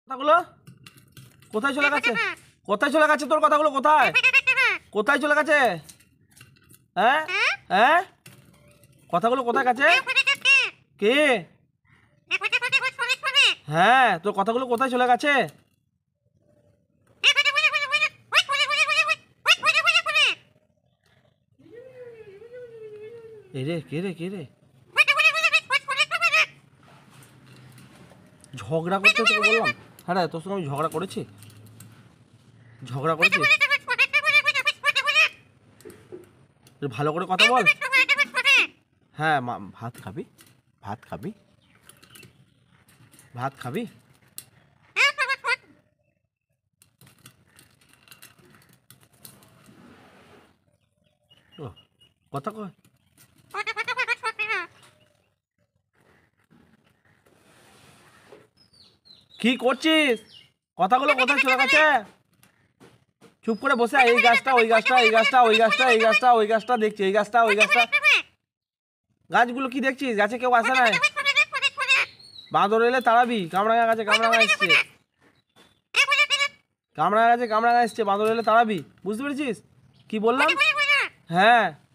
কথাগুলো কোথায় চলে গেছে? কোথায় চলে গেছে তোর কথাগুলো? কোথায় কোথায় চলে গেছে? হ্যাঁ হ্যাঁ, কথাগুলো কোথায় গেছে? কে? হ্যাঁ, তোর কথাগুলো কোথায় চলে গেছে? এ রে, কে রে, কে রে? ঝগড়া করতে তোকে বললাম? হ্যাঁ রে, তোর সঙ্গে আমি ঝগড়া করেছি? ঝগড়া করেছি? ভালো করে কথা বল। হ্যাঁ, ভাত খাবি? ভাত খাবি? ভাত খাবি? ও, কথা কয়। কি করছিস? কথাগুলো কোথায় চলে গেছে? চুপ করে বসে এই গাছটা, ওই গাছটা, এই গাছটা, ওই গাছটা, এই গাছটা, ওই গাছটা দেখছি, এই গাছটা, ওই গাছটা। গাছগুলো কি দেখছিস? গাছে কেউ আসে নাই। বাঁদর এলে তাড়াবি। কামরাঙা গাছে কামরাঙা এসছে, কামরাঙা গাছে কামরাঙা এসছে, বাঁদর এলে তাড়াবি। বুঝতে পেরেছিস কি বললাম? হ্যাঁ।